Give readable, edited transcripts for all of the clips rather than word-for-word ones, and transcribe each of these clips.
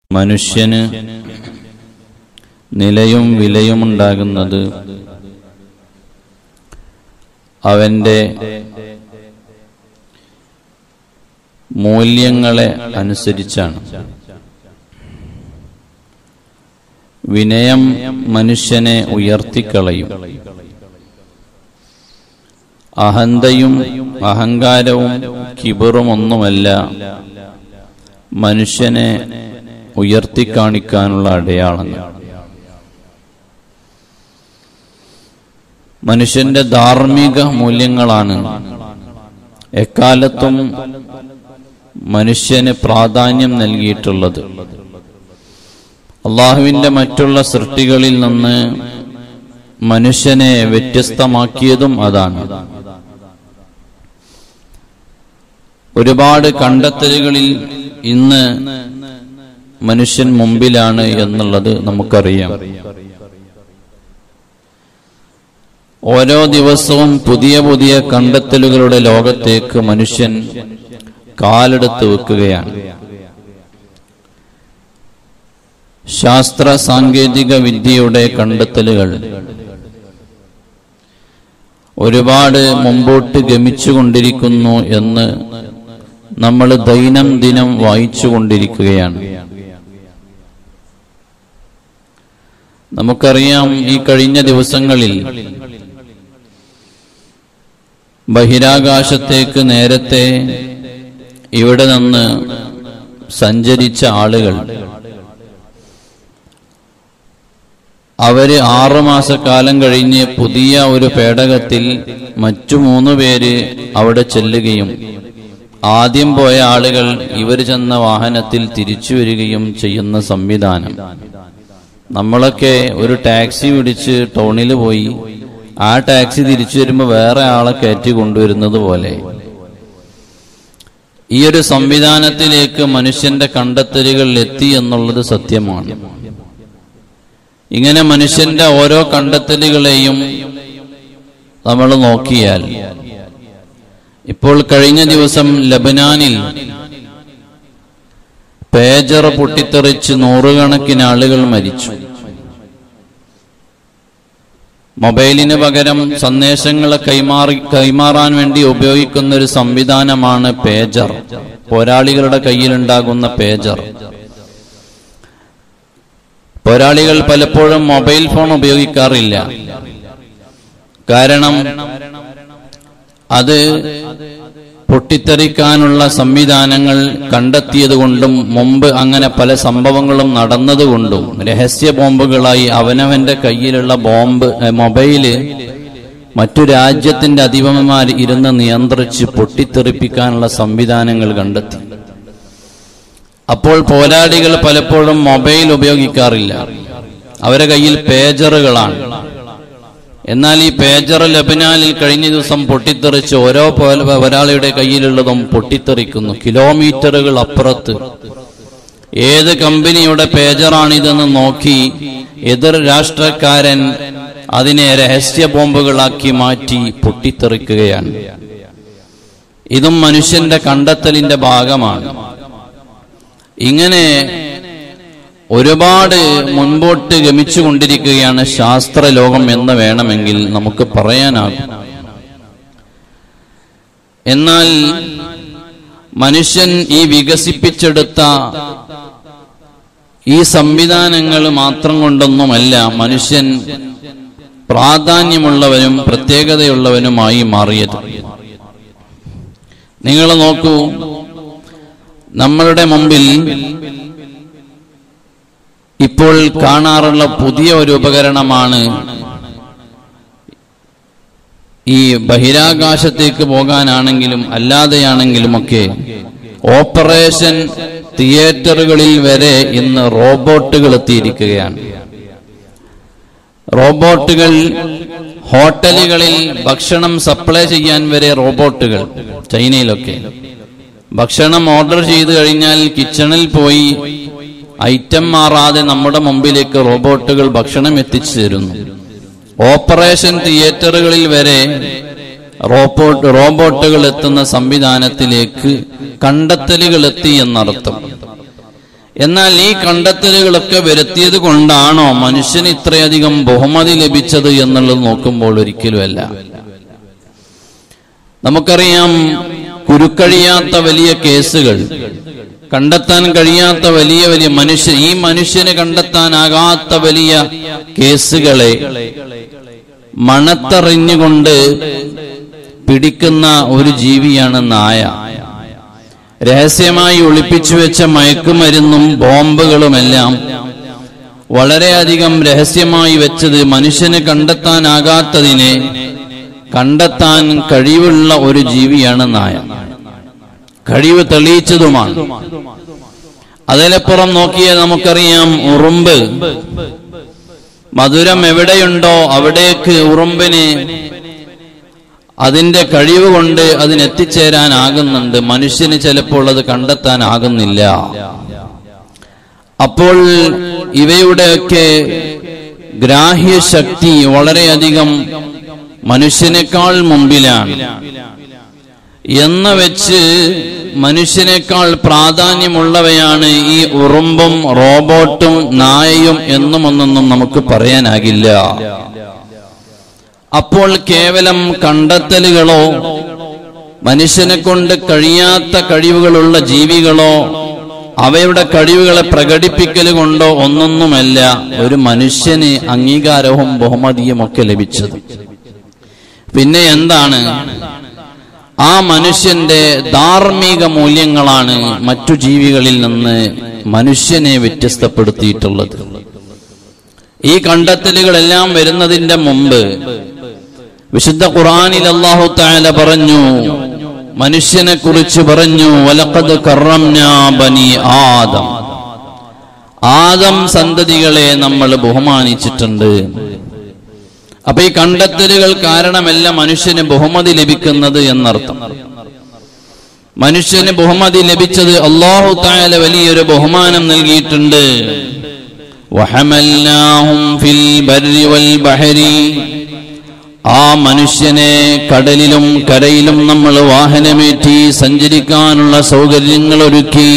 മനുഷ്യന് നിലയും വിലയുമുണ്ടാകുന്നത് അവന്റെ മൂല്യങ്ങളെ അനുസരിച്ചാണ്. വിനയം മനുഷ്യനെ ഉയർത്തിക്കളയും. അഹന്തയും അഹങ്കാരവും കിബറുമൊന്നുമല്ല മനുഷ്യനെ ഉയർത്തിക്കാണിക്കാനുള്ള അടയാളങ്ങൾ. മനുഷ്യന്റെ ധാർമ്മിക മൂല്യങ്ങളാണ് എക്കാലത്തും മനുഷ്യന് പ്രാധാന്യം നൽകിയിട്ടുള്ളത്. അള്ളാഹുവിന്റെ മറ്റുള്ള സൃഷ്ടികളിൽ നിന്ന് മനുഷ്യനെ വ്യത്യസ്തമാക്കിയതും അതാണ്. ഒരുപാട് കണ്ടെത്തലുകളിൽ ഇന്ന് മനുഷ്യൻ മുമ്പിലാണ് എന്നുള്ളത് നമുക്കറിയാം. ഓരോ ദിവസവും പുതിയ പുതിയ കണ്ടെത്തലുകളുടെ ലോകത്തേക്ക് മനുഷ്യൻ കാലെടുത്ത് വെക്കുകയാണ്. ശാസ്ത്ര സാങ്കേതിക വിദ്യയുടെ കണ്ടെത്തലുകൾ ഒരുപാട് മുമ്പോട്ട് ഗമിച്ചുകൊണ്ടിരിക്കുന്നു എന്ന് നമ്മൾ ദൈനംദിനം വായിച്ചുകൊണ്ടിരിക്കുകയാണ്. നമുക്കറിയാം, ഈ കഴിഞ്ഞ ദിവസങ്ങളിൽ ബഹിരാകാശത്തേക്ക് നേരത്തെ ഇവിടെ നിന്ന് സഞ്ചരിച്ച ആളുകൾ അവര് 6 മാസക്കാലം കഴിഞ്ഞ് പുതിയ ഒരു പേടകത്തിൽ മറ്റു 3 പേര് അവിടെ ചെല്ലുകയും ആദ്യം പോയ ആളുകൾ ഇവർ ചെന്ന വാഹനത്തിൽ തിരിച്ചു വരികയും ചെയ്യുന്ന സംവിധാനം. നമ്മളൊക്കെ ഒരു ടാക്സി പിടിച്ച് ടൗണിൽ പോയി ആ ടാക്സി തിരിച്ചു വരുമ്പോൾ വേറെ ആളെ കയറ്റി കൊണ്ടുവരുന്നത് പോലെ ഈ ഒരു സംവിധാനത്തിലേക്ക് മനുഷ്യന്റെ കണ്ടെത്തലുകൾ എത്തി എന്നുള്ളത് സത്യമാണ്. ഇങ്ങനെ മനുഷ്യന്റെ ഓരോ കണ്ടെത്തലുകളെയും നമ്മൾ നോക്കിയാൽ, ഇപ്പോൾ കഴിഞ്ഞ ദിവസം ലബനാനിൽ പേജർ പൊട്ടിത്തെറിച്ച് 100 കണക്കിന് ആളുകൾ മരിച്ചു. മൊബൈലിന് പകരം സന്ദേശങ്ങളെ കൈമാറാൻ വേണ്ടി ഉപയോഗിക്കുന്ന ഒരു സംവിധാനമാണ് പേജർ. പോരാളികളുടെ കയ്യിലുണ്ടാകുന്ന പേജർ. പോരാളികൾ പലപ്പോഴും മൊബൈൽ ഫോൺ ഉപയോഗിക്കാറില്ല. കാരണം അത് പൊട്ടിത്തെറിക്കാനുള്ള സംവിധാനങ്ങൾ കണ്ടെത്തിയതുകൊണ്ടും മുമ്പ് അങ്ങനെ പല സംഭവങ്ങളും നടന്നതുകൊണ്ടും രഹസ്യ ബോംബുകളായി അവനവന്റെ കയ്യിലുള്ള മൊബൈല് മറ്റു രാജ്യത്തിന്റെ അധിപന്മാർ ഇരുന്ന് നിയന്ത്രിച്ച് പൊട്ടിത്തെറിപ്പിക്കാനുള്ള സംവിധാനങ്ങൾ കണ്ടെത്തി. അപ്പോൾ പോരാളികൾ പലപ്പോഴും മൊബൈൽ ഉപയോഗിക്കാറില്ല. അവരുടെ കയ്യിൽ പേജറുകളാണ്. എന്നാൽ ഈ പേജർ ലബനാനിൽ കഴിഞ്ഞ ദിവസം പൊട്ടിത്തെറിച്ച് ഓരോ ഒരാളുടെ കയ്യിലുള്ളതും പൊട്ടിത്തെറിക്കുന്നു. കിലോമീറ്ററുകൾ അപ്പുറത്ത് ഏത് കമ്പനിയുടെ പേജറാണിതെന്ന് നോക്കി എതിർ രാഷ്ട്രക്കാരൻ അതിനെ രഹസ്യ ബോംബുകളാക്കി മാറ്റി പൊട്ടിത്തെറിക്കുകയാണ്. ഇതും മനുഷ്യന്റെ കണ്ടെത്തലിന്റെ ഭാഗമാണ്. ഇങ്ങനെ ഒരുപാട് മുൻപോട്ട് ഗമിച്ചുകൊണ്ടിരിക്കുകയാണ് ശാസ്ത്രലോകം എന്ന് വേണമെങ്കിൽ നമുക്ക് പറയാനാകും. എന്നാൽ മനുഷ്യൻ ഈ വികസിപ്പിച്ചെടുത്ത ഈ സംവിധാനങ്ങൾ മാത്രം കൊണ്ടൊന്നുമല്ല മനുഷ്യൻ പ്രാധാന്യമുള്ളവനും പ്രത്യേകതയുള്ളവനുമായി മാറിയത്. നിങ്ങൾ നോക്കൂ, നമ്മളുടെ മുമ്പിൽ ഇപ്പോൾ കാണാറുള്ള പുതിയ ഒരു ഉപകരണമാണ് ഈ ബഹിരാകാശത്തേക്ക് പോകാനാണെങ്കിലും അല്ലാതെയാണെങ്കിലുമൊക്കെ ഓപ്പറേഷൻ തിയേറ്ററുകളിൽ വരെ ഇന്ന് റോബോട്ടുകൾ എത്തിയിരിക്കുകയാണ്. റോബോട്ടുകൾ ഹോട്ടലുകളിൽ ഭക്ഷണം സപ്ലൈ ചെയ്യാൻ വരെ റോബോട്ടുകൾ. ചൈനയിലൊക്കെ ഭക്ഷണം ഓർഡർ ചെയ്തു കഴിഞ്ഞാൽ കിച്ചണിൽ പോയി ഐറ്റം മാറാതെ നമ്മുടെ മുമ്പിലേക്ക് റോബോട്ടുകൾ ഭക്ഷണം എത്തിച്ചു തരുന്നു. ഓപ്പറേഷൻ തിയേറ്ററുകളിൽ വരെ റോബോട്ടുകൾ എത്തുന്ന സംവിധാനത്തിലേക്ക് കണ്ടെത്തലുകൾ എത്തി എന്നർത്ഥം. എന്നാൽ ഈ കണ്ടെത്തലുകളൊക്കെ വരുത്തിയത് കൊണ്ടാണോ മനുഷ്യന് ഇത്രയധികം ബഹുമതി ലഭിച്ചത് എന്നുള്ളത് നോക്കുമ്പോൾ ഒരിക്കലുമല്ല. നമുക്കറിയാം, കുരുക്കഴിയാത്ത വലിയ കേസുകൾ, കണ്ടെത്താൻ കഴിയാത്ത വലിയ വലിയ ഈ മനുഷ്യന് കണ്ടെത്താനാകാത്ത വലിയ കേസുകളെ മണത്തെറിഞ്ഞുകൊണ്ട് പിടിക്കുന്ന ഒരു ജീവിയാണ് നായ. രഹസ്യമായി ഒളിപ്പിച്ചു വെച്ച മയക്കുമരുന്നും ബോംബുകളുമെല്ലാം വളരെയധികം രഹസ്യമായി വെച്ചത് മനുഷ്യന് കണ്ടെത്താനാകാത്തതിനെ കണ്ടെത്താൻ കഴിവുള്ള ഒരു ജീവിയാണ് നായ. കഴിവ് തെളിയിച്ചതുമാണ്. അതിലപ്പുറം നോക്കിയാൽ നമുക്കറിയാം, ഉറുമ്പ്. മധുരം എവിടെയുണ്ടോ അവിടേക്ക് ഉറുമ്പിന് അതിന്റെ കഴിവ് കൊണ്ട് അതിനെത്തിച്ചേരാനാകുന്നുണ്ട്. മനുഷ്യന് ചിലപ്പോൾ അത് കണ്ടെത്താനാകുന്നില്ല. അപ്പോൾ ഇവയുടെയൊക്കെ ഗ്രാഹ്യശക്തി വളരെയധികം മനുഷ്യനേക്കാൾ മുമ്പിലാണ്. എന്ന് വെച്ച് മനുഷ്യനേക്കാൾ പ്രാധാന്യമുള്ളവയാണ് ഈ ഉറുമ്പും റോബോട്ടും നായയും എന്നൊന്നും നമുക്ക് പറയാനാകില്ല. അപ്പോൾ കേവലം കണ്ടെത്തലുകളോ മനുഷ്യനെ കൊണ്ട് കഴിയാത്ത കഴിവുകളുള്ള ജീവികളോ അവയുടെ കഴിവുകളെ പ്രകടിപ്പിക്കൽ കൊണ്ടോ ഒന്നൊന്നുമല്ല ഒരു മനുഷ്യന് അംഗീകാരവും ബഹുമതിയും ഒക്കെ ലഭിച്ചത്. പിന്നെ എന്താണ്? ആ മനുഷ്യന്റെ ധാർമ്മിക മൂല്യങ്ങളാണ് മറ്റു ജീവികളിൽ നിന്ന് മനുഷ്യനെ വ്യത്യസ്തപ്പെടുത്തിയിട്ടുള്ളത്. ഈ കണ്ടെത്തലുകളെല്ലാം വരുന്നതിന്റെ മുമ്പ് വിശുദ്ധ ഖുർആനിൽ അല്ലാഹു തആല പറഞ്ഞു, മനുഷ്യനെ കുറിച്ച് പറഞ്ഞു, വലഖദ് കറംനാ ബനി ആദം. ആദം സന്തതികളെ നമ്മൾ ബഹുമാനിച്ചിട്ടുണ്ട്. അപ്പൊ ഈ കണ്ടെത്തലുകൾ കാരണമല്ല മനുഷ്യന് ബഹുമതി ലഭിക്കുന്നത് എന്നർത്ഥം. മനുഷ്യന് ബഹുമതി ലഭിച്ചത് അല്ലാഹു തആല വലിയൊരു ബഹുമാനം നൽകിയിട്ടുണ്ട്. വഹമൽനാഹും ഫിൽ ബർരി വൽ ബഹരി. ആ മനുഷ്യനെ കടലിലും കരയിലും നമ്മൾ വാഹനമേറ്റി സഞ്ചരിക്കാനുള്ള സൗകര്യങ്ങൾ ഒരുക്കി.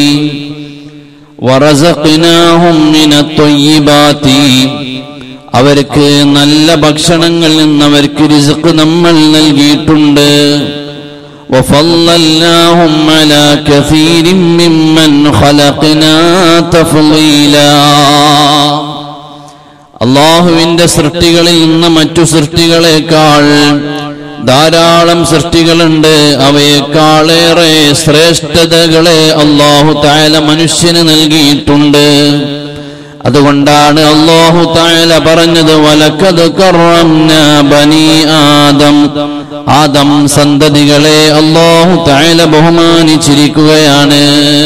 വറസഖ്നാഹും മിനത് ത്വയ്യിബാതി. അവർക്ക് നല്ല ഭക്ഷണങ്ങളിൽ നിന്ന് അവർക്ക് റിസ്ഖ് നമ്മൾ നൽകിയിട്ടുണ്ട്. വഫല്ലൽനാഹും അലാ കസീരിൻ മിമ്മൻ ഖലഖ്നാ തഫ്ളീലാ. അല്ലാഹുവിന്റെ സൃഷ്ടികളിൽ നിന്ന് മറ്റു സൃഷ്ടികളെക്കാൾ ധാരാളം സൃഷ്ടികളുണ്ട്. അവയെക്കാളേറെ ശ്രേഷ്ഠതകളെ അല്ലാഹു തആല മനുഷ്യന് നൽകിയിട്ടുണ്ട്. അതുകൊണ്ടാണ് അല്ലാഹു തആല പറഞ്ഞത്, വലഖദ് കറംനാ ബനി ആദം. ആദം സന്തതികളെ അല്ലാഹു തആല ബഹുമാനിച്ചിരിക്കുകയാണ്.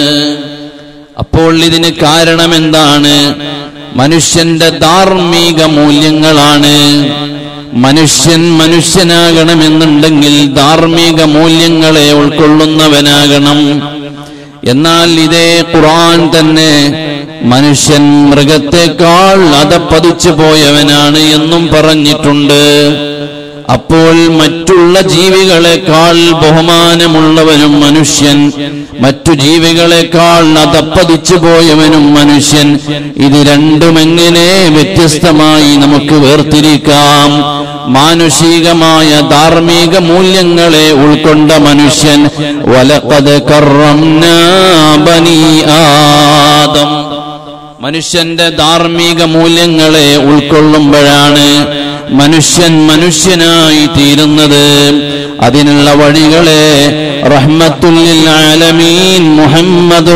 അപ്പോൾ ഇതിന് കാരണം എന്താണ്? മനുഷ്യന്റെ ധാർമ്മിക മൂല്യങ്ങളാണ്. മനുഷ്യൻ മനുഷ്യനാകണമെന്നുണ്ടെങ്കിൽ ധാർമ്മിക മൂല്യങ്ങളെ ഉൾക്കൊള്ളുന്നവനാകണം. എന്നാൽ ഇതേ ഖുർആൻ തന്നെ മനുഷ്യൻ മൃഗത്തെക്കാൾ അധപ്പതിച്ചു പോയവനാണ് എന്നും പറഞ്ഞിട്ടുണ്ട്. അപ്പോൾ മറ്റുള്ള ജീവികളെക്കാൾ ബഹുമാനമുള്ളവനും മനുഷ്യൻ, മറ്റു ജീവികളെക്കാൾ അധപ്പതിച്ചു പോയവനും മനുഷ്യൻ. ഇത് രണ്ടും എങ്ങനെ വ്യത്യസ്തമായി നമുക്ക് വേർതിരിക്കാം? മാനുഷികമായ ധാർമ്മിക മൂല്യങ്ങളെ ഉൾക്കൊണ്ട മനുഷ്യൻ വലഖദ് കറംനാ ബനി ആദം. മനുഷ്യന്റെ ധാർമ്മിക മൂല്യങ്ങളെ ഉൾക്കൊള്ളുമ്പോഴാണ് മനുഷ്യൻ മനുഷ്യനായി തീരുന്നത്. അതിനുള്ള വഴികളെ റഹ്മത്തുൽ ലിൽ ആലമീൻ മുഹമ്മദുർ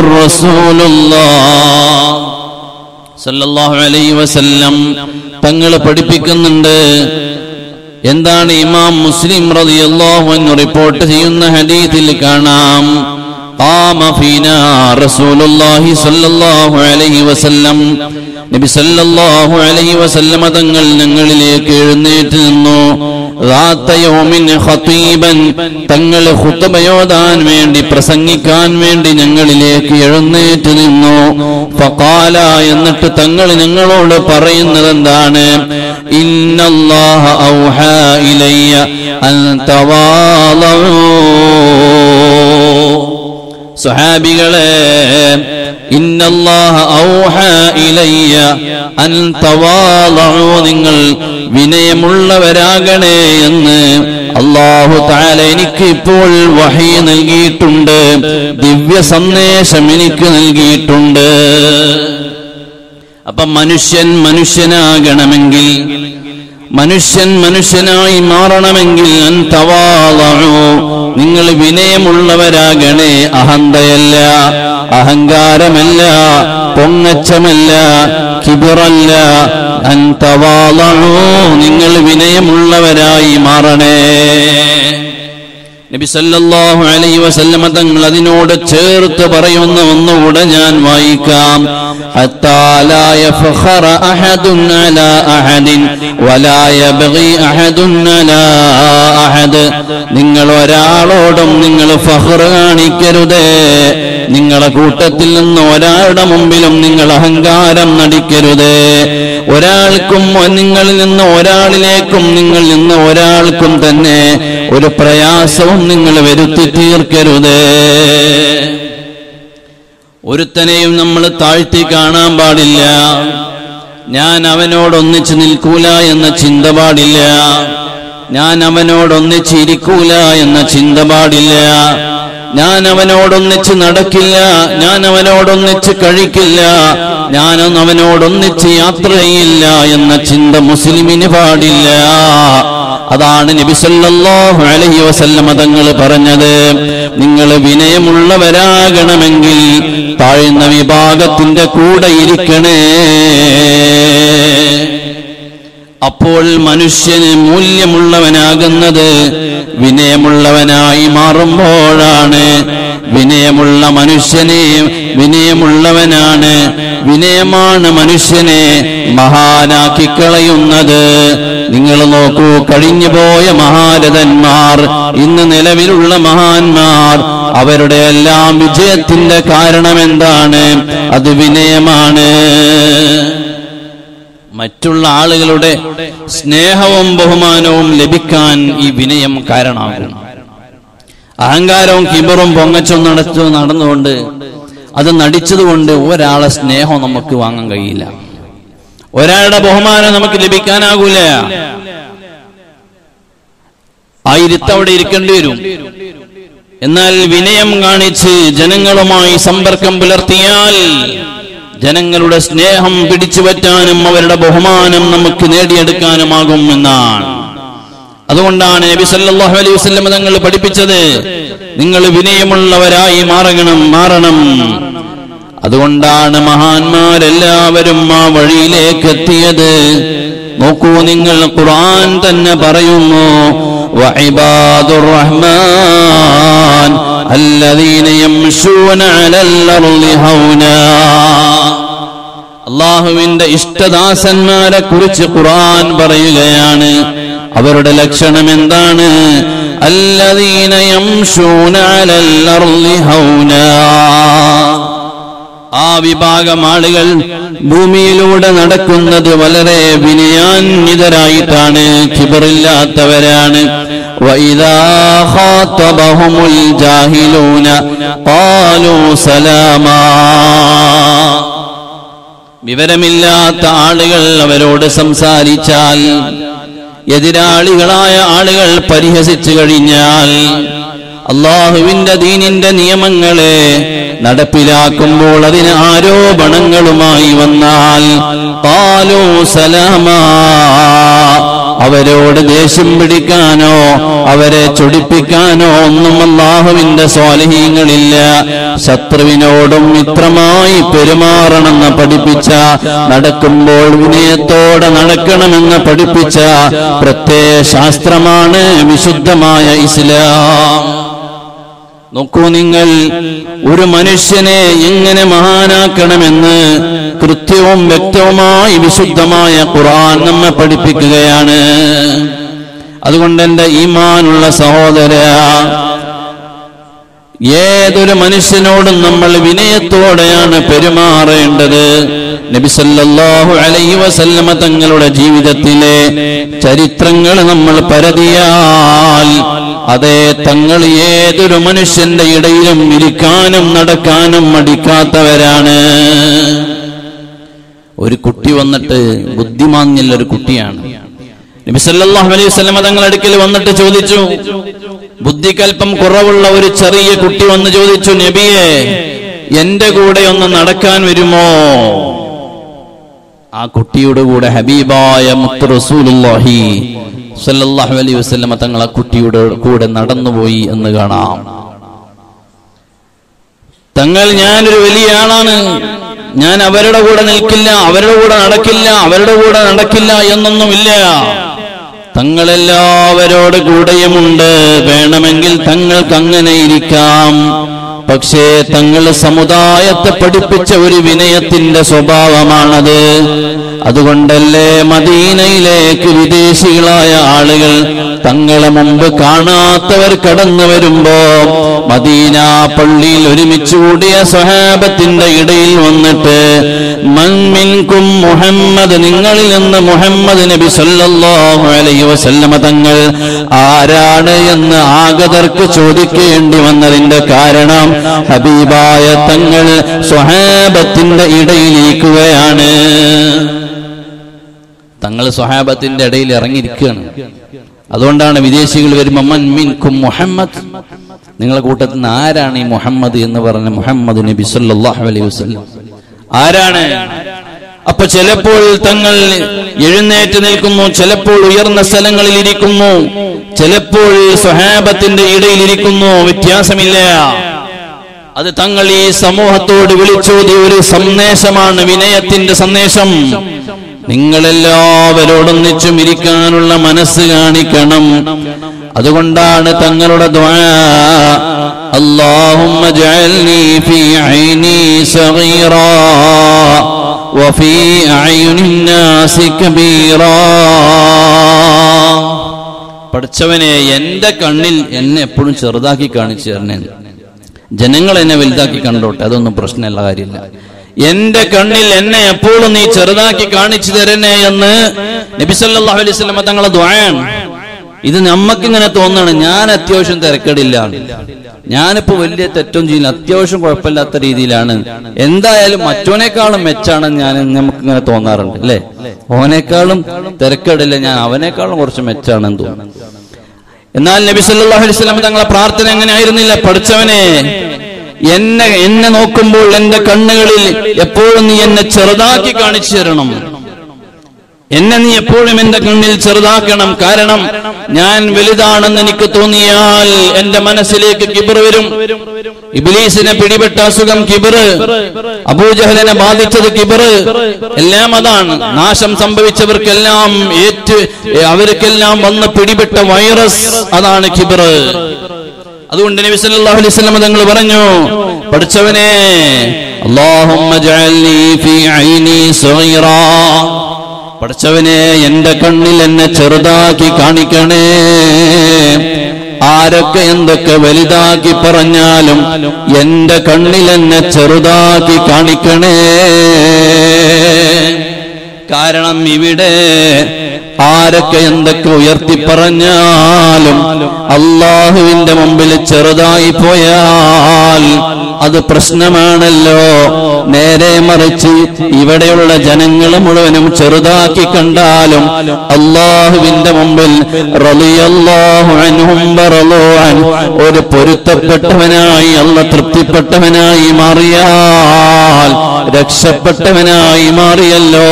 റസൂലുള്ളാഹ് സല്ലല്ലാഹു അലൈഹി വസല്ലം തങ്ങൾ പഠിപ്പിക്കുന്നുണ്ട്. എന്താണ്? ഇമാം മുസ്ലിം റളിയല്ലാഹു അൻഹു റിപ്പോർട്ട് ചെയ്യുന്ന ഹദീസിൽ കാണാം, ഖാമ ഫീനാ റസൂലുള്ളാഹി സല്ലല്ലാഹു അലൈഹി വസല്ലം. നബി സല്ലല്ലാഹു അലൈഹി വസല്ലം തങ്ങൾ ഞങ്ങളിലേക്ക് എഴുന്നേറ്റ് നിന്നു. ذات يوم خطيبا. തങ്ങൾ ഖുത്ബയോദാൻ വേണ്ടി പ്രസംഗിക്കാൻ വേണ്ടി ഞങ്ങളിലേക്ക് എഴുന്നേറ്റ് നിന്നു. ഫഖാല. എന്നിട്ട് തങ്ങൾ ഞങ്ങളോട് പറയുന്നത് എന്താണ്? ഇന്നല്ലാഹ ഔഹാ ഇലയ്യ അൻ തവാളൂ. സ്വഹാബികളെ, ഇന്നല്ലാഹ ഔഹാ ഇലയ്യ അൻ തവാളഉ, നിങ്ങൾ വിനയമുള്ളവരാകണേ എന്ന് അല്ലാഹു തആല എനിക്ക് ഇപ്പോൾ വഹി നൽകിയിട്ടുണ്ട്, ദിവ്യ സന്ദേശം എനിക്ക് നൽകിയിട്ടുണ്ട്. അപ്പൊ മനുഷ്യൻ മനുഷ്യനാകണമെങ്കിൽ, മനുഷ്യൻ മനുഷ്യനായി മാറണമെങ്കിൽ അൻ തവാളഉ, നിങ്ങൾ വിനയമുള്ളവരാകണേ. അഹന്തയല്ല, അഹങ്കാരമല്ല, പൊങ്ങച്ചമല്ല, കിബറല്ല. അൻ തവാളഉ, നിങ്ങൾ വിനയമുള്ളവരായി മാറണേ. നബി സല്ലല്ലാഹു അലൈഹി വസല്ലമ തങ്ങൾ അതിനോട് ചേർത്ത് പറയുന്ന ഒന്നുകൂടെ ഞാൻ വായിക്കാം. ഹത്താ ലാ യഫഖറ അഹദുൻ അലാ അഹദിൻ വലാ യബ്ഗി അഹദുൻ അലാ അഹദ്. നിങ്ങൾ ഒരാളോടും നിങ്ങൾ ഫഖർ കാണിക്കരുത്. നിങ്ങളെ കൂട്ടത്തിൽ നിന്ന് ഒരാളുടെ മുമ്പിലും നിങ്ങൾ അഹങ്കാരം നടിക്കരുത്. ഒരാൾക്കും നിങ്ങളിൽ നിന്ന് ഒരാളിലേക്കും നിങ്ങളിൽ നിന്ന് ഒരാൾക്കും തന്നെ ഒരു പ്രയാസവും നിങ്ങൾ വരുത്തി തീർക്കരുത്. ഒരുത്തനെയും നമ്മൾ താഴ്ത്തി കാണാൻ പാടില്ല. ഞാൻ അവനോടൊന്നിച്ച് നിൽക്കൂല എന്ന ചിന്ത പാടില്ല. ഞാൻ അവനോടൊന്നിച്ച് ഇരിക്കൂല എന്ന ചിന്ത പാടില്ല. ഞാൻ അവനോടൊന്നിച്ച് നടക്കില്ല, ഞാൻ അവനോടൊന്നിച്ച് കഴിക്കില്ല, ഞാൻ അവനോടൊന്നിച്ച് യാത്ര ചെയ്യില്ല എന്ന ചിന്ത മുസ്ലിമിന് പാടില്ല. അതാണ് നബി സല്ലല്ലാഹു അലൈഹി വസല്ലമ തങ്ങൾ പറഞ്ഞത്. നിങ്ങൾ വിനയമുള്ളവരാകണമെങ്കിൽ താഴ്ന്ന വിഭാഗത്തിന്റെ കൂടെ ഇരിക്കണേ. അപ്പോൾ മനുഷ്യന് മൂല്യമുള്ളവനാകുന്നത് വിനയമുള്ളവനായി മാറുമ്പോഴാണ്. വിനയമുള്ള മനുഷ്യനെ വിനയമുള്ളവനാണ്, വിനയമാണ് മനുഷ്യനെ മഹാനാക്കി കളയുന്നത്. നിങ്ങൾ നോക്കൂ, കഴിഞ്ഞുപോയ മഹാരഥന്മാർ, ഇന്ന് നിലവിലുള്ള മഹാന്മാർ, അവരുടെ എല്ലാം വിജയത്തിന്റെ കാരണം എന്താണ്? അത് വിനയമാണ്. മറ്റുള്ള ആളുകളുടെ സ്നേഹവും ബഹുമാനവും ലഭിക്കാൻ ഈ വിനയം കാരണമാകും. അഹങ്കാരവും കിബറും പൊങ്ങച്ചും നടന്നുകൊണ്ട്, അത് നടിച്ചതുകൊണ്ട് ഒരാളെ സ്നേഹം നമുക്ക് വാങ്ങാൻ കഴിയില്ല, ഒരാളുടെ ബഹുമാനം നമുക്ക് ലഭിക്കാനാകൂല. ആയിരത്തവിടെ ഇരിക്കേണ്ടി വരും. എന്നാൽ വിനയം കാണിച്ച് ജനങ്ങളുമായി സമ്പർക്കം പുലർത്തിയാൽ ജനങ്ങളുടെ സ്നേഹം പിടിച്ചു പറ്റാനും അവരുടെ ബഹുമാനം നമുക്ക് നേടിയെടുക്കാനുമാകും എന്നാണ്. അതുകൊണ്ടാണ് നബി സല്ലല്ലാഹു അലൈഹി വസല്ലം തങ്ങൾ പഠിപ്പിച്ചത്, നിങ്ങൾ വിനയമുള്ളവരായി മാറണം. അതുകൊണ്ടാണ് മഹാന്മാരെല്ലാവരും ആ വഴിയിലേക്ക് എത്തിയത്. നോക്കൂ, നിങ്ങൾ ഖുർആൻ തന്നെ പറയുന്നു, വഇബാദുർ റഹ്മാൻ അല്ലദീന യംശൂന അലൽ അർളി ഹൗനാ. അല്ലാഹുവിന്റെ ഇഷ്ടദാസന്മാരെ കുറിച്ച് ഖുർആൻ പറയുകയാണ്. അവരുടെ ലക്ഷണം എന്താണ്? അല്ലദീന യംശൂന അലൽ അർളി ഹൗനാ. ആ വിഭാഗം ആളുകൾ ഭൂമിയിലൂടെ നടക്കുന്നത് വളരെ വിനയാന്വിതരായിട്ടാണ്, കിബറില്ലാത്തവരാണ്. വഇദാ ഖാതബഹുമുൽ ജാഹിലൂന ഖാലൂ സലാമാ. വിവരമില്ലാത്ത ആളുകൾ അവരോട് സംസാരിച്ചാൽ, എതിരാളികളായ ആളുകൾ പരിഹസിച്ചു കഴിഞ്ഞാൽ, അള്ളാഹുവിന്റെ ദീനിന്റെ നിയമങ്ങളെ നടപ്പിലാക്കുമ്പോൾ അതിന് ആരോപണങ്ങളുമായി വന്നാൽ ഖാലൂ സലാമാ. അവരോട് ദേഷ്യം പിടിക്കാനോ അവരെ ചൊടിപ്പിക്കാനോ ഒന്നും അല്ലാഹുവിന്റെ സ്വാലിഹീങ്ങളില്ല. ശത്രുവിനോടും മിത്രമായി പെരുമാറണമെന്ന് പഠിപ്പിച്ച, നടക്കുമ്പോൾ വിനയത്തോടെ നടക്കണമെന്ന് പഠിപ്പിച്ച പ്രത്യയ ശാസ്ത്രമാണ് വിശുദ്ധമായ ഇസ്ലാം. നോക്കൂ, നിങ്ങൾ ഒരു മനുഷ്യനെ എങ്ങനെ മഹാനാക്കണമെന്ന് കൃത്യവും വ്യക്തവുമായി വിശുദ്ധമായ ഖുർആൻ നമ്മെ പഠിപ്പിക്കുകയാണ്. അതുകൊണ്ട് എന്റെ ഈമാനുള്ള സഹോദര, ഏതൊരു മനുഷ്യനോടും നമ്മൾ വിനയത്തോടെയാണ് പെരുമാറേണ്ടത്. നബി സല്ലല്ലാഹു അലൈഹി വസല്ലമ തങ്ങളുടെ ജീവിതത്തിലെ ചരിത്രങ്ങൾ നമ്മൾ പരതിയാൽ അതേ തങ്ങൾ ഏതൊരു മനുഷ്യന്റെ ഇടയിലും ഇരിക്കാനും നടക്കാനും മടിക്കാത്തവരാണ്. ഒരു കുട്ടി വന്നിട്ട് ബുദ്ധിമാന്യല്ല ഒരു കുട്ടിയാണ്. നബി സല്ലല്ലാഹു അലൈഹി വസല്ലമ തങ്ങളുടെ അടുക്കൽ വന്നിട്ട് ചോദിച്ചു, ബുദ്ധിക്കൽപ്പം കുറവുള്ള ഒരു ചെറിയ കുട്ടി വന്ന് ചോദിച്ചു, നബിയെ എന്റെ കൂടെ ഒന്ന് നടക്കാൻ വരുമോ? ആ കുട്ടിയുടെ കൂടെ ഹബീബായ മുത്ത് റസൂലുള്ളാഹി സല്ലല്ലാഹു അലൈഹി വസല്ലമ തങ്ങൾ ആ കുട്ടിയുടെ കൂടെ നടന്നുപോയി എന്ന് കാണാം. തങ്ങൾ ഞാനൊരു വലിയ ആളാണ്, ഞാൻ അവരുടെ കൂടെ നിൽക്കില്ല, അവരുടെ കൂടെ നടക്കില്ല എന്നൊന്നുമില്ല. തങ്ങളെല്ലാവരോട് കൂടെയുമുണ്ട്. വേണമെങ്കിൽ തങ്ങൾക്ക് അങ്ങനെ ഇരിക്കാം. പക്ഷേ തങ്ങൾ സമുദായത്തെ പഠിപ്പിച്ച ഒരു വിനയത്തിന്റെ സ്വഭാവമാണത്. അതുകൊണ്ടല്ലേ മദീനയിലേക്ക് വിദേശികളായ ആളുകൾ തങ്ങളെ മുമ്പ് കാണാത്തവർ കടന്നു വരുമ്പോ മദീന പള്ളിയിൽ ഒരുമിച്ച് കൂടിയ സ്വഹാബത്തിന്റെ ഇടയിൽ വന്നിട്ട് മൻ മിൻകും മുഹമ്മദ്, നിങ്ങളിൽ നിന്ന് മുഹമ്മദ് നബി സല്ലല്ലാഹു അലൈഹി വസല്ലമ തങ്ങൾ ആരാണ് എന്ന് ആഗതർക്ക് ചോദിക്കേണ്ടി വന്നതിന്റെ കാരണം ഹബീബായ തങ്ങൾ സ്വഹാബത്തിന്റെ ഇടയിലിരിക്കുകയാണ്. തങ്ങൾ സ്വഹാബത്തിന്റെ ഇടയിൽ ഇറങ്ങിയിരിക്കുകയാണ്. അതുകൊണ്ടാണ് വിദേശികൾ വരുമ്പോൾ മൻ മിൻകും മുഹമ്മദ്, നിങ്ങളുടെ കൂട്ടത്തിൽ നിന്ന് ആരാണ് ഈ മുഹമ്മദ് എന്ന് പറഞ്ഞ മുഹമ്മദ് നബി സല്ലല്ലാഹു അലൈഹി വസല്ലം ആരാണ്? അപ്പൊ ചിലപ്പോൾ തങ്ങൾ എഴുന്നേറ്റ് നിൽക്കുന്നു, ചിലപ്പോൾ ഉയർന്ന സ്ഥലങ്ങളിൽ ഇരിക്കുന്നു, ചിലപ്പോൾ സ്വഹാബത്തിന്റെ ഇടയിൽ ഇരിക്കുന്നു, വ്യത്യാസമില്ല. അത് തങ്ങൾ ഈ സമൂഹത്തോട് വിളിച്ചോതിയ ഒരു സന്ദേശമാണ്, വിനയത്തിന്റെ സന്ദേശം. നിങ്ങളെല്ലാവരോടൊന്നിച്ചും ഇരിക്കാനുള്ള മനസ്സ് കാണിക്കണം. അതുകൊണ്ടാണ് തങ്ങളുടെ ദുആ, അല്ലാഹുമ്മ ജഅൽനി ഫീ ഐനി സഗീറാ വഫീ അയുനിൻ നാസി കബീറാ. പഠിച്ചവനെ എന്റെ കണ്ണിൽ എന്നെ എപ്പോഴും ചെറുതാക്കി കാണിച്ചു തരണേ. ജനങ്ങൾ എന്നെ വലുതാക്കി കണ്ടോട്ടെ, അതൊന്നും പ്രശ്നമുള്ള കാര്യമില്ല. എന്റെ കണ്ണിൽ എന്നെ എപ്പോഴും നീ ചെറുതാക്കി കാണിച്ചു തരണേ എന്ന് നബി സല്ലല്ലാഹു അലൈഹി വസല്ലം തങ്ങളെ ദുആയാണ്. ഇത് നമ്മക്കിങ്ങനെ തോന്നാണ്, ഞാൻ അത്യാവശ്യം തിരക്കേടില്ല, ഞാനിപ്പോ വലിയ തെറ്റും ചെയ്യില്ല, അത്യാവശ്യം കുഴപ്പമില്ലാത്ത രീതിയിലാണ്, എന്തായാലും മറ്റോനേക്കാളും മെച്ചാണെന്ന് നമുക്കിങ്ങനെ തോന്നാറുണ്ട് അല്ലെ. ഓനേക്കാളും തിരക്കേടില്ല, ഞാൻ അവനേക്കാളും കുറച്ച് മെച്ചാണെന്ന് തോന്നുന്നു. എന്നാൽ നബി സല്ലല്ലാഹു അലൈഹി വസല്ലം തങ്ങളെ പ്രാർത്ഥന എങ്ങനെ ആയിരുന്നില്ല, പഠിച്ചവനെ എന്നെ നോക്കുമ്പോൾ എന്റെ കണ്ണുകളിൽ എപ്പോഴും നീ എന്നെ ചെറുതാക്കി കാണിച്ചു തരണം, എന്നെ നീ എപ്പോഴും എന്റെ കണ്ണിൽ ചെറുതാക്കണം. കാരണം ഞാൻ വലുതാണെന്ന് എനിക്ക് തോന്നിയാൽ എന്റെ മനസ്സിലേക്ക് കിബർ വരും. ഇബ്ലീസിനെ പിടിപെട്ട അസുഖം കിബർ, അബൂജഹലിനെ ബാധിച്ചത് കിബർ, എല്ലാം അതാണ്. നാശം സംഭവിച്ചവർക്കെല്ലാം അവർക്കെല്ലാം വന്ന് പിടിപെട്ട വൈറസ് അതാണ് കിബർ. അതുകൊണ്ട് നബി സല്ലല്ലാഹു അലൈഹി വസല്ലം തങ്ങൾ പറഞ്ഞു, പഠിച്ചവനെ അല്ലാഹുമ്മ ജഅൽനി ഫീ ഐനി സഗീറാ, പഠിച്ചവനെ എന്റെ കണ്ണിൽ എന്നെ ചെറുതാക്കി കാണിക്കണേ. ആരൊക്കെ എന്തൊക്കെ വലുതാക്കി പറഞ്ഞാലും എന്റെ കണ്ണിൽ എന്നെ ചെറുതാക്കി കാണിക്കണേ. കാരണം ഇവിടെ ആരൊക്കെ എന്തൊക്കെ ഉയർത്തി പറഞ്ഞാലും അള്ളാഹുവിന്റെ മുമ്പിൽ ചെറുതായി പോയാൽ അത് പ്രശ്നമാണല്ലോ. നേരെ മറിച്ച് ഇവിടെയുള്ള ജനങ്ങൾ മുഴുവനും ചെറുതാക്കി കണ്ടാലും അള്ളാഹുവിന്റെ മുമ്പിൽ റളിയല്ലാഹു അൻഹും വറളൂ അൻഹു ഒരു പൊരുത്തപ്പെട്ടവനായി, അല്ലാഹ് തൃപ്തിപ്പെട്ടവനായി മാറിയാൽ രക്ഷപ്പെട്ടവനായി മാറിയല്ലോ.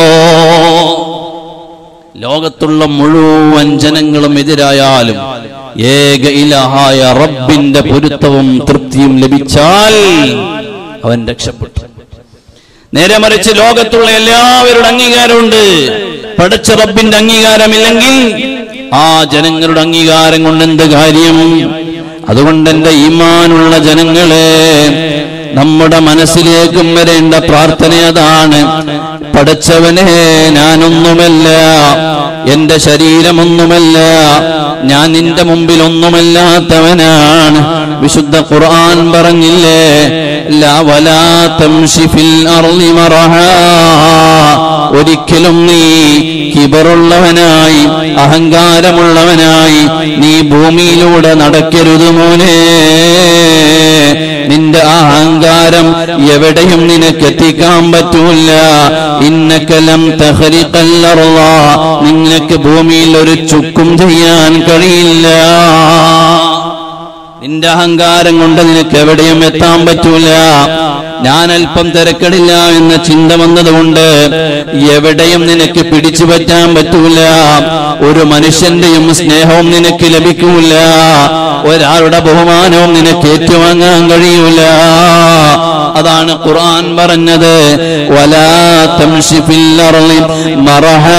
ലോകത്തുള്ള മുഴുവൻ ജനങ്ങളും എതിരായാലും ഏക ഇലാഹായ റബ്ബിന്റെ പൊരുത്തവും തൃപ്തിയും ലഭിച്ചാൽ അവൻ രക്ഷപ്പെട്ടു. നേരെ മറിച്ച് ലോകത്തുള്ള എല്ലാവരുടെ അംഗീകാരമുണ്ട്, പടച്ച റബ്ബിന്റെ അംഗീകാരമില്ലെങ്കിൽ ആ ജനങ്ങളുടെ അംഗീകാരം കൊണ്ട് എന്ത് കാര്യം? അതുകൊണ്ട് എന്റെ ഈമാനുള്ള ജനങ്ങളെ, നമ്മുടെ മനസ്സിലേക്കും വരേണ്ട പ്രാർത്ഥന അതാണ്. പടച്ചവനെ, ഞാനൊന്നുമല്ല, എന്റെ ശരീരമൊന്നുമല്ല, ഞാൻ നിന്റെ മുമ്പിൽ ഒന്നുമല്ലാത്തവനാണ്. വിശുദ്ധ ഖുർആൻ പറഞ്ഞില്ലേ, ലാ വലാ തംശി ഫിൽ അർളി മറഹാ, ഒരിക്കലും നീ കിബറുള്ളവനായി അഹങ്കാരമുള്ളവനായി നീ ഭൂമിയിലൂടെ നടക്കരുത് മോനെ. നിന്റെ അഹങ്കാരം എവിടെയും നിനക്കെത്തിക്കാൻ പറ്റൂല. ഇന്നക ലം തഖ്രിഖൽ അർള, നിനക്ക് ഭൂമിയിൽ ഒരു ചുക്കും ചെയ്യാൻ കഴിയില്ല. നിന്റെ അഹങ്കാരം കൊണ്ട് നിനക്ക് എവിടെയും എത്താൻ പറ്റൂല. ഞാൻ അല്പം തിരക്കടില്ല എന്ന ചിന്ത വന്നതുകൊണ്ട് എവിടെയും നിനക്ക് പിടിച്ചു പറ്റാൻ പറ്റൂല. ഒരു മനുഷ്യന്റെയും സ്നേഹവും നിനക്ക് ലഭിക്കൂല. ഒരാളുടെ ബഹുമാനവും നിനക്ക് ഏറ്റുവാങ്ങാൻ കഴിയൂല. അതാണ് ഖുർആൻ പറഞ്ഞത്, വലാ തംശി ഫിൽ അർളി മറഹാ,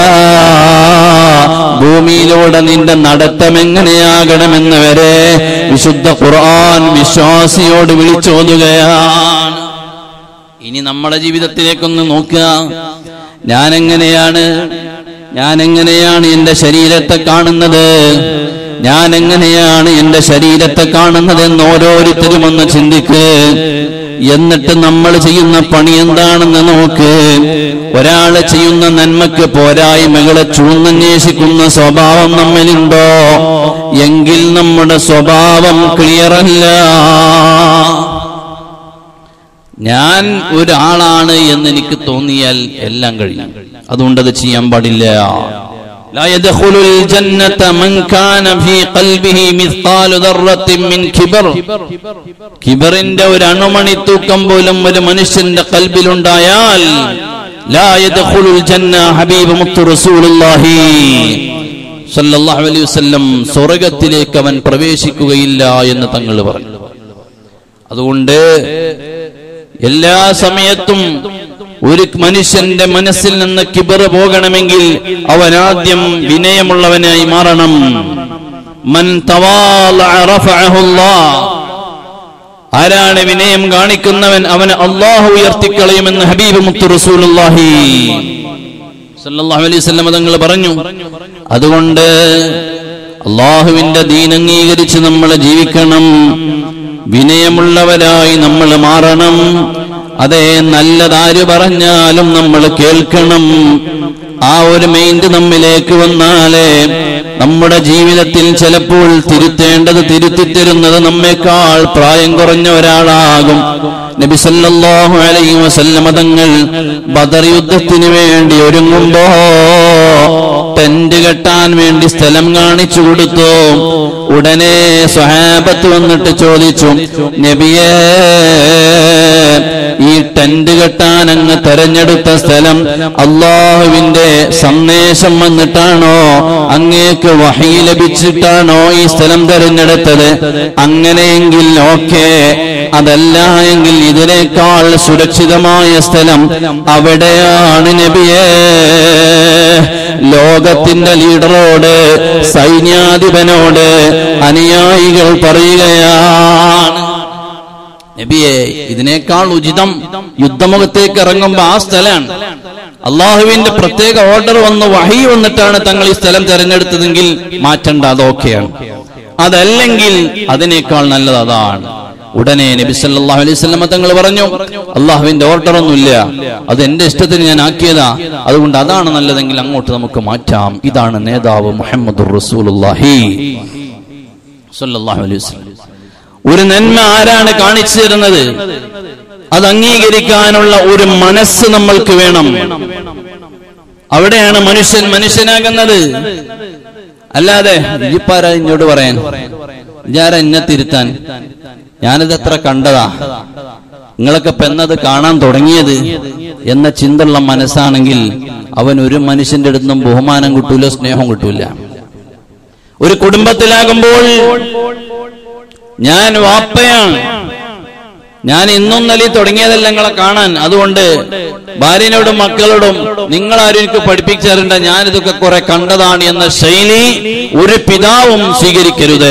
ഭൂമിയിലൂടെ നിന്റെ നടത്തം എങ്ങനെയാകണമെന്ന് വരെ വിശുദ്ധ ഖുർആൻ വിശ്വാസിയോട് വിളിച്ചോതുകയാണ്. ഇനി നമ്മുടെ ജീവിതത്തിലേക്കൊന്ന് നോക്കുക. ഞാനെങ്ങനെയാണ് എന്റെ ശരീരത്തെ കാണുന്നത്? ഞാൻ എങ്ങനെയാണ് എന്റെ ശരീരത്തെ കാണുന്നതെന്ന് ഓരോരുത്തരും ഒന്ന് ചിന്തിക്ക്. എന്നിട്ട് നമ്മൾ ചെയ്യുന്ന പണി എന്താണെന്ന് നോക്ക്. ഒരാള് ചെയ്യുന്ന നന്മക്ക് പോരായ്മകളെ ചൂന്നന്വേഷിക്കുന്ന സ്വഭാവം നമ്മളിലുണ്ടോ? എങ്കിൽ നമ്മുടെ സ്വഭാവം ക്ലിയറല്ല. ഞാൻ ഒരാളാണ് എന്നെനിക്ക് തോന്നിയാൽ എല്ലാം കഴിയും. അതുകൊണ്ട് അത് ചെയ്യാൻ പാടില്ല. لا يدخل الجنة من كان في قلبه مثقال ذرة من كبر. കിബറിന്റെ ഒരു അണുമണി തൂക്കം പോലും ഒരു മനുഷ്യന്റെ കൽബിലുണ്ടായാൽ لا يدخل الجنة ഹബീബ് മുത്തു റസൂലുള്ളാഹി സല്ലല്ലാഹു അലൈഹി വസല്ലം സ്വർഗ്ഗത്തിലേക്ക് അവൻ പ്രവേശിക്കുകയില്ല എന്ന് തങ്ങൾ പറഞ്ഞു. അതുകൊണ്ട് എല്ലാ സമയത്തും ഒരു മനുഷ്യന്റെ മനസ്സിൽ നിന്ന് കിബർ പോകണമെങ്കിൽ അവൻ ആദ്യം വിനയമുള്ളവനായി മാറണം. മൻ തവാലഅ റഫഅഹു അല്ലാഹ്, ആരാണ് വിനയം കാണിക്കുന്നവൻ അവനെ അല്ലാഹു ഉയർത്തിക്കളയുമെന്ന് ഹബീബ് മുത്തു റസൂലുള്ളാഹി സല്ലല്ലാഹു അലൈഹി വസല്ലം തങ്ങൾ പറഞ്ഞു. അതുകൊണ്ട് അല്ലാഹുവിന്റെ ദീൻ അംഗീകരിച്ച് നമ്മൾ ജീവിക്കണം. വിനയമുള്ളവരായി നമ്മൾ മാറണം. അതേ, നല്ലതാര് പറഞ്ഞാലും നമ്മൾ കേൾക്കണം. ആ ഒരു മൈൻഡ് നമ്മിലേക്ക് വന്നാലേ നമ്മുടെ ജീവിതത്തിൽ ചിലപ്പോൾ തിരുത്തേണ്ടത് തിരുത്തിത്തരുന്നത് നമ്മേക്കാൾ പ്രായം കുറഞ്ഞ ഒരാളാകും. നബി സല്ലല്ലാഹു അലൈഹി വസല്ലം തങ്ങൾ ബദർ യുദ്ധത്തിന് വേണ്ടി ഒരുങ്ങുമ്പോ ടെന്റ് കെട്ടാൻ വേണ്ടി സ്ഥലം കാണിച്ചു കൊടുത്തു. ഉടനെ സ്വഹാബത്ത് വന്നിട്ട് ചോദിച്ചു, നബിയേ, ഈ ടെന്റ് കെട്ടാൻ അങ്ങ് തെരഞ്ഞെടുത്ത സ്ഥലം അല്ലാഹുവിന്റെ സന്ദേശം വന്നിട്ടാണോ, അങ്ങേക്ക് വഹീ ലഭിച്ചിട്ടാണോ ഈ സ്ഥലം തെരഞ്ഞെടുത്തത്? അങ്ങനെയെങ്കിൽ ഓക്കേ, അതല്ല എങ്കിൽ ഇതിനേക്കാൾ സുരക്ഷിതമായ സ്ഥലം അവിടെയാണ് നബിയേ. ലോകത്തിന്റെ ലീഡറോട്, സൈന്യാധിപനോട് അനുയായികൾ പറയുകയാണ്, നബിയെ, ഇതിനേക്കാൾ ഉചിതം യുദ്ധമുഖത്തേക്ക് ഇറങ്ങുമ്പോ ആ സ്ഥലമാണ്. അള്ളാഹുവിന്റെ പ്രത്യേക ഓർഡർ വന്ന് വഹി വന്നിട്ടാണ് തങ്ങൾ ഈ സ്ഥലം തെരഞ്ഞെടുത്തതെങ്കിൽ മാറ്റണ്ട, അതൊക്കെയാണ്. അതല്ലെങ്കിൽ അതിനേക്കാൾ നല്ലത് അതാണ്. ഉടനെ നബി സല്ലല്ലാഹു അലൈഹി വസല്ലം തങ്ങൾ പറഞ്ഞു, അള്ളാഹുവിന്റെ ഓർഡർ ഒന്നുമില്ല, അത് എന്റെ ഇഷ്ടത്തിന് ഞാൻ ആക്കിയതാ, അതുകൊണ്ട് അതാണ് നല്ലതെങ്കിൽ അങ്ങോട്ട് നമുക്ക് മാറ്റാം. ഇതാണ് നേതാവ് മുഹമ്മദുർ റസൂലുള്ളാഹി സ്വല്ലല്ലാഹു അലൈഹി വസല്ലം. ഒരു നന്മ ആരാണ് കാണിച്ചു തരുന്നത്? അത് അംഗീകരിക്കാനുള്ള ഒരു മനസ്സ് നമ്മൾക്ക് വേണം. അവിടെയാണ് മനുഷ്യൻ മനുഷ്യനാകുന്നത്. അല്ലാതെ ഇജിപ്പാരാ ഇങ്ങോട്ട് പറയാൻ, ഇജാര എന്നെ തിരുത്താൻ, ഞാനിത് എത്ര കണ്ടതാ, നിങ്ങളൊക്കെ പെന്നത് കാണാൻ തുടങ്ങിയത് എന്ന ചിന്തയുള്ള മനസ്സാണെങ്കിൽ അവൻ ഒരു മനുഷ്യന്റെ അടുത്തും ബഹുമാനം കിട്ടൂല, സ്നേഹം കിട്ടൂല. ഒരു കുടുംബത്തിലാകുമ്പോൾ ഞാൻ വാപ്പയാണ്, ഞാൻ ഇന്നും നലി തുടങ്ങിയതല്ല നിങ്ങളെ കാണാൻ, അതുകൊണ്ട് ഭാര്യനോടും മക്കളോടും നിങ്ങളാരും എനിക്ക് പഠിപ്പിച്ചാറുണ്ട്, ഞാനിതൊക്കെ കുറെ കണ്ടതാണ് എന്ന ശൈലി ഒരു പിതാവും സ്വീകരിക്കരുത്.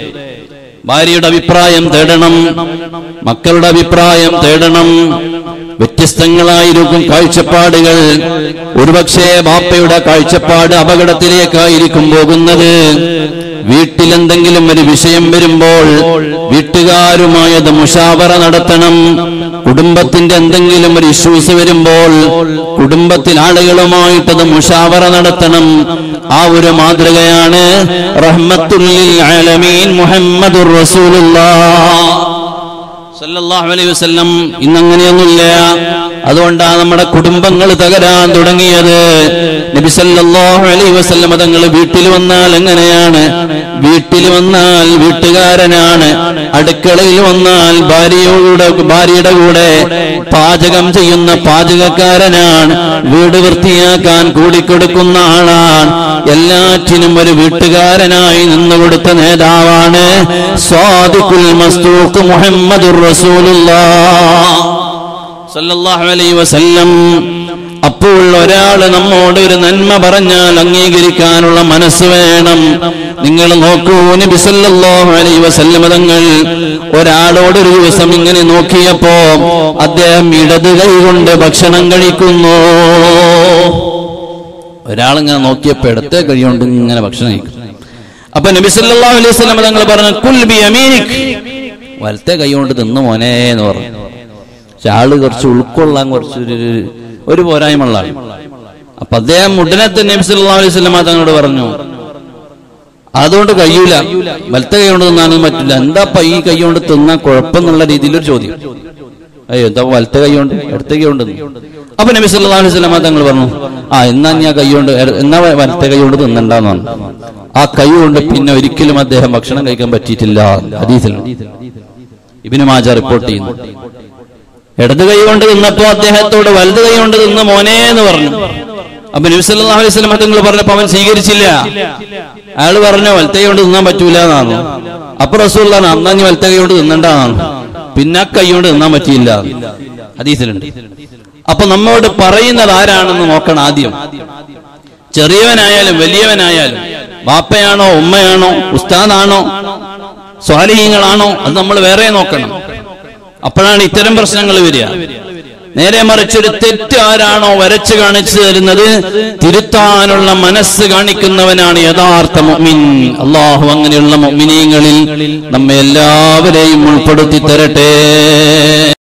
ഭാര്യയുടെ അഭിപ്രായം തേടണം, മക്കളുടെ അഭിപ്രായം തേടണം. വ്യത്യസ്തങ്ങളായിരിക്കും കാഴ്ചപ്പാടുകൾ. ഒരുപക്ഷേ ബാപ്പയുടെ കാഴ്ചപ്പാട് അപകടത്തിലേക്കായിരിക്കും പോകുന്നത്. വീട്ടിലെന്തെങ്കിലും ഒരു വിഷയം വരുമ്പോൾ വീട്ടുകാരുമായത് മുഷാവറ നടത്തണം. കുടുംബത്തിന്റെ എന്തെങ്കിലും ഒരു ഇഷ്യൂസ് വരുമ്പോൾ കുടുംബത്തിൽ ആളുകളുമായിട്ടത് മുഷാവറ നടത്തണം. ആ ഒരു മാതൃകയാണ് റഹ്മത്തുൽ ലിൽ ആലമീൻ മുഹമ്മദുർ റസൂലുള്ളാഹ് സല്ലല്ലാഹു അലൈഹി വസല്ലം. ഇന്നങ്ങനെയൊന്നുമില്ല. അതുകൊണ്ടാണ് നമ്മുടെ കുടുംബങ്ങൾ തകരാൻ തുടങ്ങിയത്. നബി സല്ലല്ലാഹു അലൈഹി വസല്ലം തങ്ങൾ വീട്ടിൽ വന്നാൽ എങ്ങനെയാണ്? വീട്ടിൽ വന്നാൽ വീട്ടുകാരനാണ്. അടുക്കളയിൽ വന്നാൽ ഭാര്യയുടെ കൂടെ പാചകം ചെയ്യുന്ന പാചകക്കാരനാണ്. വീട് വൃത്തിയാക്കാൻ കൂടിക്കൊടുക്കുന്ന ആളാണ്. എല്ലാറ്റിനും ഒരു വീട്ടുകാരനായി നിന്നുകൊടുത്ത നേതാവാണ് സ്വാദിഖുൽ മസ്തൂഖ് മുഹമ്മദുർ റസൂലുള്ളാഹ് സല്ലല്ലാഹു അലൈഹി വസല്ലം. അപ്പോൾ ഒരാൾ നമ്മോട് ഒരു നന്മ പറഞ്ഞാൽ അംഗീകരിക്കാനുള്ള മനസ്സ് വേണം. നിങ്ങൾ നോക്കൂ, നബി സല്ലല്ലാഹു അലൈഹി വസല്ലം തങ്ങൾ ഒരാളോട് ഒരു ദിവസം ഇങ്ങനെ നോക്കിയപ്പോ അദ്ദേഹം ഇടത് കൈ കൊണ്ട് ഭക്ഷണം കഴിക്കുന്നു. ഒരാളിങ്ങനെ നോക്കിയപ്പോ ഇടത്തെ കൈ കൊണ്ട് ഇങ്ങനെ ഭക്ഷണം കഴിക്കും. അപ്പൊ നബി സല്ലല്ലാഹു അലൈഹി വസല്ലം തങ്ങൾ പറഞ്ഞു, കുൽ ബി യമീനിക്, വലത്തെ കൈ കൊണ്ട് തിന്നു മോനെ എന്ന് പറഞ്ഞു. പക്ഷെ ആള് കുറച്ച് ഉൾക്കൊള്ളാൻ ഒരു പോരായ്മയുള്ള ആൾ. അപ്പൊ അദ്ദേഹം ഉടനെ തന്നെ നബി സല്ലല്ലാഹു അലൈഹി വസല്ലം തങ്ങളോട് പറഞ്ഞു, അതുകൊണ്ട് കഴിയൂല, വലത്തെ കൈ കൊണ്ട് തിന്നാനും പറ്റില്ല. എന്താപ്പ ഈ കൈ കൊണ്ട് തിന്നാൻ കുഴപ്പമെന്നുള്ള രീതിയിലൊരു ചോദ്യം. അയ്യോ, എന്താ വലത്തെ കൈ കൊണ്ട് ഇടത്തെ കൈ കൊണ്ട്? അപ്പൊ നബി സല്ലല്ലാഹു അലൈഹി വസല്ലം തങ്ങൾ പറഞ്ഞു, എന്നാ ഞാൻ കൈ കൊണ്ട് എന്നാ വലത്തെ കൈ കൊണ്ട് തിന്നണ്ടെന്ന് പറഞ്ഞു. ആ കൈ കൊണ്ട് പിന്നെ ഒരിക്കലും അദ്ദേഹം ഭക്ഷണം കഴിക്കാൻ പറ്റിയിട്ടില്ല. ഹദീസിൽ ഇബ്നു മാജ റിപ്പോർട്ട് ചെയ്യുന്നു. ഇടത് കൈ കൊണ്ട് തിന്നപ്പോ അദ്ദേഹത്തോട് വലത് കൈ കൊണ്ട് തിന്ന് മോനെ എന്ന് പറഞ്ഞു. അപ്പൊ നബി സല്ലല്ലാഹു അലൈഹി വസല്ലം തങ്ങൾ പറഞ്ഞപ്പോ അവൻ സ്വീകരിച്ചില്ല. അയാൾ പറഞ്ഞു വലത്തെ കൈ കൊണ്ട് തിന്നാൻ പറ്റൂല എന്നാണ്. അപ്പൊ റസൂലുള്ളാഹി അന്നാ നീ വലത്തെ കൈ കൊണ്ട് തിന്നണ്ടാണ്, പിന്നെ കൈ കൊണ്ട് തിന്നാൻ പറ്റിയില്ല. ഹദീസിലുണ്ട്. അപ്പൊ നമ്മോട് പറയുന്നത് ആരാണെന്ന് നോക്കണം ആദ്യം. ചെറിയവനായാലും വലിയവനായാലും, ബാപ്പയാണോ ഉമ്മയാണോ ഉസ്താദാണോ സ്വാലിഹീങ്ങളാണോ, അത് നമ്മൾ വേറെ നോക്കണം. അപ്പോഴാണ് ഇത്തരം പ്രശ്നങ്ങൾ വരിക. നേരെ മറിച്ചൊരു തെറ്റ് ആരാണോ വരച്ചു കാണിച്ചു തരുന്നത്, തിരുത്താനുള്ള മനസ്സ് കാണിക്കുന്നവനാണ് യഥാർത്ഥ മുഅ്മിൻ. അല്ലാഹു അങ്ങനെയുള്ള മുഅ്മിനീങ്ങളിൽ നമ്മെ എല്ലാവരെയും ഉൾപ്പെടുത്തി തരട്ടെ.